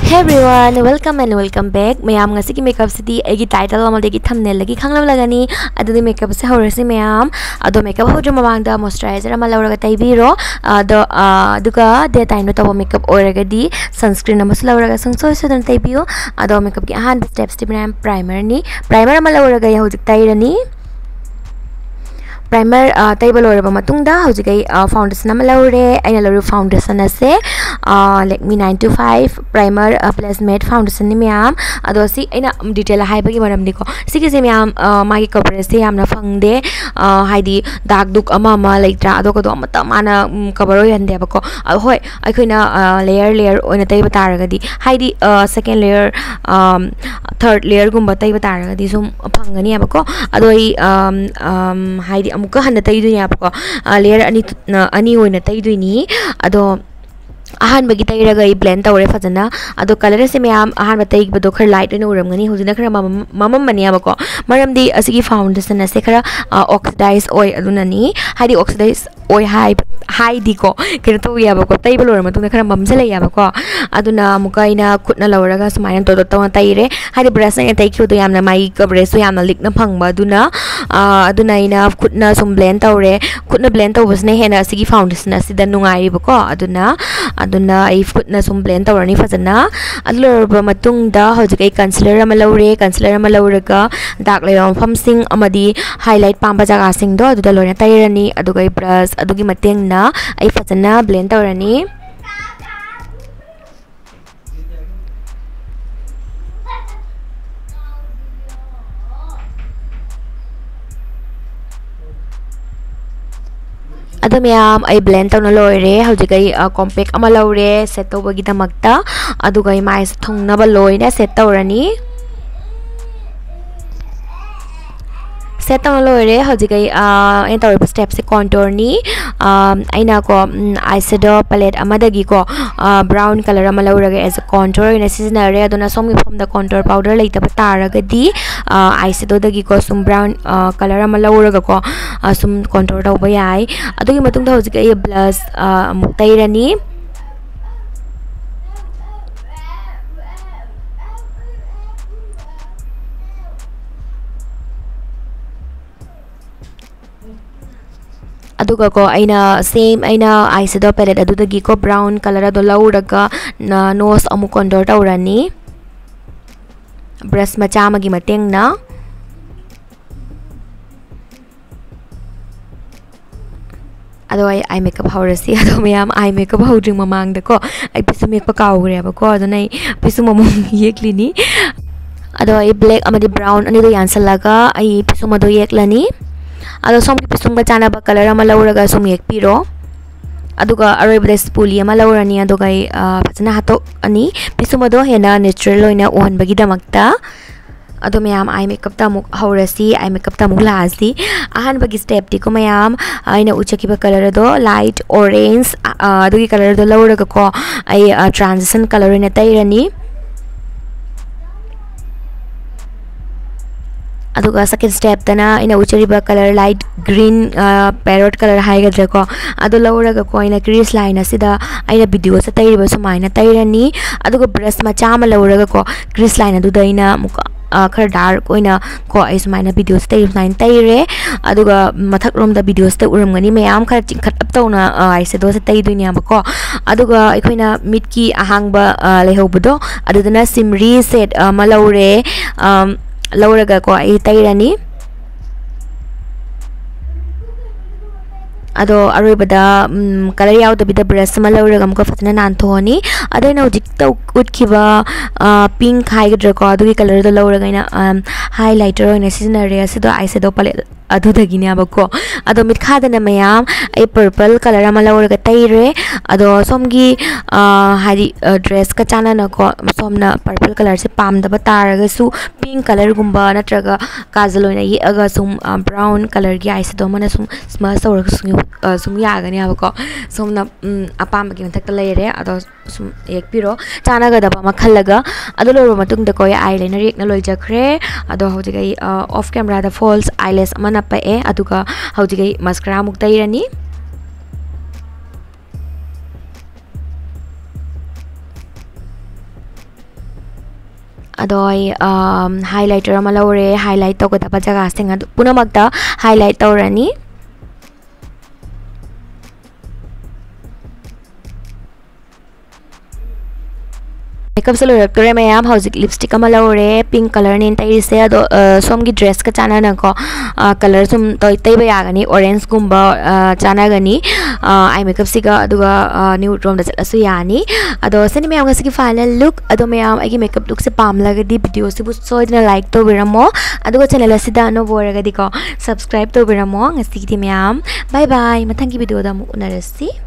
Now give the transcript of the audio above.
Hey everyone, welcome and welcome back. Mayam ngasi ki makeup city egi title amade ki thumbnail lagi khanglam lagani adudi makeup se horasi mayam ado makeup hodro mamangda moisturizer ama lawraga taibiro ado duga day time to makeup oragadi sunscreen ama lawraga sungso sodan taibiyo ado makeup ki ahan steps ti primer ni primer ama lawraga ya hojik tairani primer table or matungda hojik foundation ama lawre aina lawru foundation ase like me 925 primer plus matte foundation ni myam ado si aina detail haiba gi maram diko sigi se myam magi coverage se yamna phangde haidi dark duk ama like tra ado ko do amata mana cover oi hande ba ko hoi aikoina layer oina tai ba taragadi haidi second layer third layer gumba tai ba taragadi sum phangani ba ko ado I haidi amuka handa tai du ya ba ko layer ani oina tai du ni ado ahan bagi tairaga I blend tawre fajana ado color se myam ahan batai bado khar light oina uramgani hujina khara mamam mania ba ko maramdi asigi foundation ase khara oxidize oi aduna ni haidi oxidize oi high diko kira to ya ba ko table or matuna khara mamjala ya ba ko aduna muka ina khutna lawraga sumayan to taire haidi brush na tai khu to yamna mai coverage so yamna likna phangba aduna ina khutna sum blend tawre khutna blend tawbasne hena asigi foundation asida nungai ba ko aduna I khutna sum blend tawrani fajana adlorba matungda hojik ai concealer ama lawraga dark layer famsing amadi highlight pamba jaga sing do aduda loina tairani aduga I brush adugi matengna ai fajana blend tawrani ado myam I blend tawna loire hojik ai compact ama lawre set tawbagi damakta aduga I mai thongna ba loina set tawrani set tawna loire hojik ai en tawre step se contour ni aina ko eyeshadow palette amadagi ko brown color ama lawraga as a contour ina seasonare aduna somi from the contour powder laita ba taragadi eyeshadow dagi ko sum brown color ama lawraga ko sum contour tawba yai adugi matungda hojik ai blush amuk tairani aduga ko aina same aina eyeshadow palette adudagi ko brown color ado lawraga na nose amu contour tawrani brush macha magi matengna ado eye makeup haurasi ado myam eye makeup haudring mamang da ko ai pisu makeup kaugre ba ko adonai pisu mamum yeklini ado ai black amadi brown ani do yansalaga ai pisu mado yeklani ado som pisung ba chana ba color ama lawraga sum yekpiro aduga aroibda spoolie ama lawrani aduga fajana hato ani pisumado hena natural loina ohan bagi damakta ado myam eye makeup ta muk haurasi eye makeup ta muk laasi ahan bagi step ti ko myam aina uchaki ba color do light orange adugi color do lawraga ko ai transition color ina tairani aduga second step tana ina uchariba color light green parrot color haigadra ko adu lawraga ko ina crease line asida aina video sa tairiba sumaina tairani aduga brush macha ma lawraga ko crease line adu daina muka khar dark oina ko ai sumaina videos tai line taire aduga mathak rom da videos te uramgani mayam khar chingkhat up tawna ai se do sa tai dunya ba ko aduga aikoina mid ki ahangba lehobudo adudana simri set malawre lawraga ko ai tairani ado aroibada color yaudabida brush ma lawraga amka fatna nanthoni adaina hojik ta utkiba pink haigadra ko adugi color do lawraga ina highlighter oina seasonare asido eyeshadow palette adudagi ne abako ado mit khadana mayam ai purple color ama lawraga taire ado somgi hari dress ka chana na ko somna purple color se pamda ba taraga su pink color gumba natraga kajal oina ye aga sum brown color gi eyeshadow mana sum smudge tawraga sum yagani abako somna apam gi manthak laire ado sum ekpiro chana ga daba makhallaga ado loro matung da ko eyeliner ekna loijakre ado hojai off camera da false eyelash mana pa e aduga hojai mascara muk tairani ado ai highlighter ama lore highlight tawgadaba jaga sing adu punamakta highlight tawrani makeup se lore kore mayam hauzik lipstick ama lore pink color nin tai se ado som gi dress ka chana na ko color sum toy tai ba yagani orange gumba chana gani ai makeup siga aduga nude rom da chatlasu yani ado seni mayam ngasi ki final look ado mayam ai gi makeup look se pam lagadi video se bu soidna like to biramo aduga channel asida no boragadi ko subscribe to biramo ngasi ki mayam bye bye mathangi video da mu unarasi